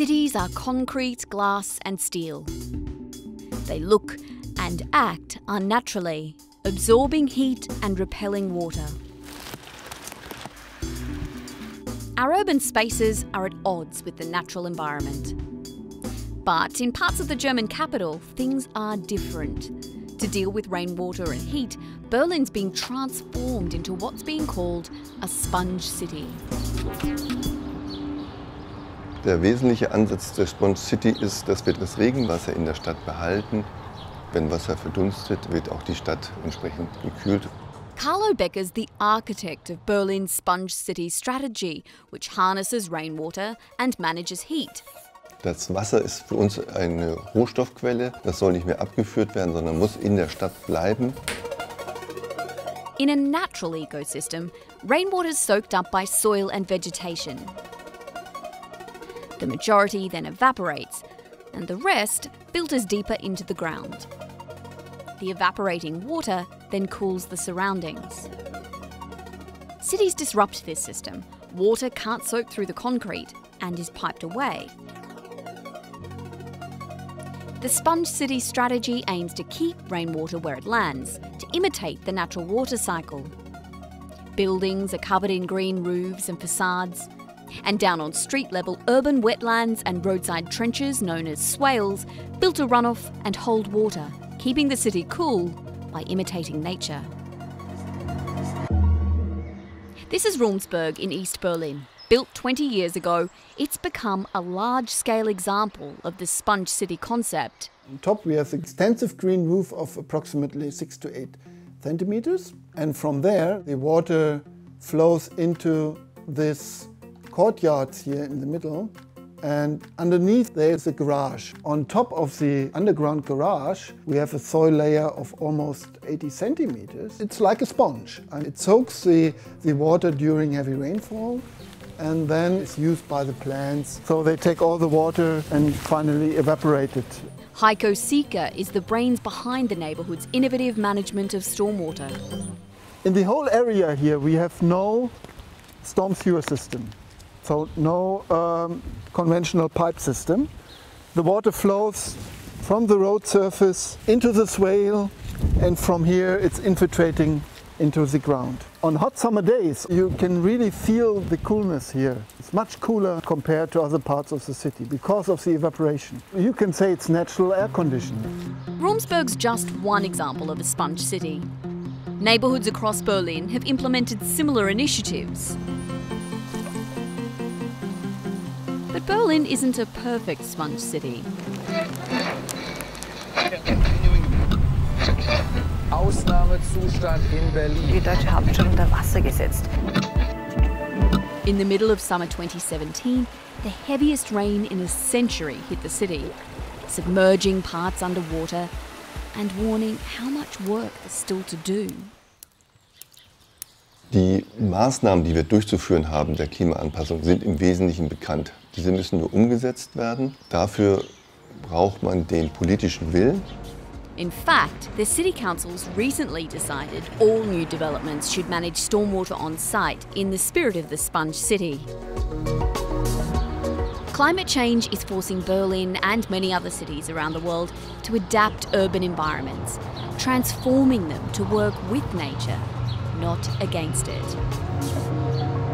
Cities are concrete, glass and steel. They look and act unnaturally, absorbing heat and repelling water. Our urban spaces are at odds with the natural environment. But in parts of the German capital, things are different. To deal with rainwater and heat, Berlin's being transformed into what's being called a sponge city. Der wesentliche Ansatz der Sponge City ist, dass wir das Regenwasser in der Stadt behalten. Wenn Wasser verdunstet, wird auch die Stadt entsprechend gekühlt. Carlo Becker's the architect of Berlin's sponge city strategy, which harnesses rainwater and manages heat. Das Wasser ist für uns eine Rohstoffquelle. Das soll nicht mehr abgeführt werden, sondern muss in der Stadt bleiben. In a natural ecosystem, rainwater is soaked up by soil and vegetation. The majority then evaporates, and the rest filters deeper into the ground. The evaporating water then cools the surroundings. Cities disrupt this system. Water can't soak through the concrete and is piped away. The sponge city strategy aims to keep rainwater where it lands, to imitate the natural water cycle. Buildings are covered in green roofs and facades, and down on street level, urban wetlands and roadside trenches known as swales filter runoff and hold water, keeping the city cool by imitating nature. This is Bloomberg in East Berlin. Built 20 years ago, it's become a large-scale example of the sponge city concept. On top we have an extensive green roof of approximately 6 to 8 centimeters, and from there the water flows into this courtyards here in the middle, and underneath there is a garage. On top of the underground garage we have a soil layer of almost 80 centimeters. It's like a sponge, and it soaks the water during heavy rainfall, and then it's used by the plants. So they take all the water and finally evaporate it. Heiko Sieker is the brains behind the neighbourhood's innovative management of stormwater. In the whole area here we have no storm sewer system. So no conventional pipe system. The water flows from the road surface into the swale, and from here it's infiltrating into the ground. On hot summer days you can really feel the coolness here. It's much cooler compared to other parts of the city because of the evaporation. You can say it's natural air conditioning. Bloomberg's just one example of a sponge city. Neighbourhoods across Berlin have implemented similar initiatives. But Berlin isn't a perfect sponge city. Ausnahmezustand in Berlin. Die deutsche Hauptstadt unter Wasser gesetzt. In the middle of summer 2017, the heaviest rain in a century hit the city, submerging parts underwater and warning how much work is still to do. Die Maßnahmen, die wir durchzuführen haben, der Klimaanpassung, sind im Wesentlichen bekannt. Diese müssen nur umgesetzt werden. Dafür braucht man den politischen Willen. In fact, the city councils recently decided all new developments should manage stormwater on site in the spirit of the sponge city. Climate change is forcing Berlin and many other cities around the world to adapt urban environments, transforming them to work with nature, not against it.